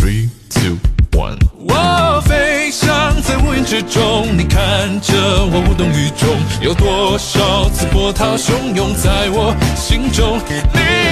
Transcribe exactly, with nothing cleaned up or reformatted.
Three, two, one。我飞翔在乌云之中，你看着我无动于衷，有多少次波涛汹涌在我心中。你